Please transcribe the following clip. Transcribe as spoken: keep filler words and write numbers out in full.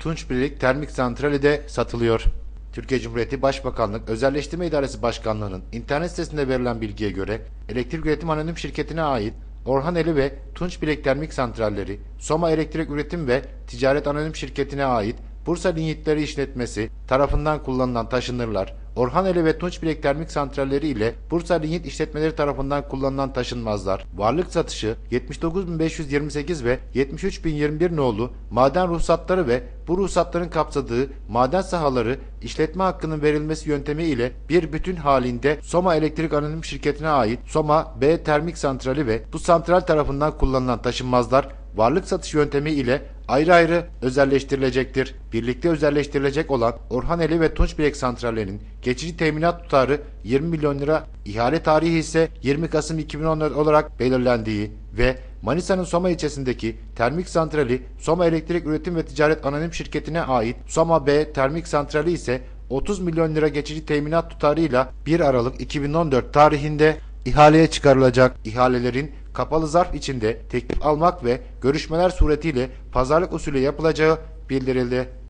Tunçbirlik Termik Santrali de satılıyor. Türkiye Cumhuriyeti Başbakanlık Özelleştirme İdaresi Başkanlığı'nın internet sitesinde verilen bilgiye göre Elektrik Üretim Anonim Şirketi'ne ait Orhaneli ve Tunçbirlik Termik Santralleri, Soma Elektrik Üretim ve Ticaret Anonim Şirketi'ne ait Bursa Linyitleri İşletmesi tarafından kullanılan taşınırlar, Orhaneli ve Tunçbirlik Termik Santralleri ile Bursa Linyit İşletmeleri tarafından kullanılan taşınmazlar, varlık satışı yetmiş dokuz bin beş yüz yirmi sekiz ve yetmiş üç bin yirmi bir nolu maden ruhsatları ve bu ruhsatların kapsadığı maden sahaları işletme hakkının verilmesi yöntemi ile bir bütün halinde Soma Elektrik Anonim Şirketi'ne ait Soma B Termik Santrali ve bu santral tarafından kullanılan taşınmazlar varlık satış yöntemi ile ayrı ayrı özelleştirilecektir. Birlikte özelleştirilecek olan Orhaneli ve Tunçbirlik santrallerinin geçici teminat tutarı yirmi milyon lira, ihale tarihi ise yirmi Kasım iki bin on dört olarak belirlendiği ve Manisa'nın Soma ilçesindeki termik santrali Soma Elektrik Üretim ve Ticaret Anonim Şirketi'ne ait Soma B Termik Santrali ise otuz milyon lira geçici teminat tutarıyla bir Aralık iki bin on dört tarihinde ihaleye çıkarılacak. İhalelerin kapalı zarf içinde teklif almak ve görüşmeler suretiyle pazarlık usulü yapılacağı bildirildi.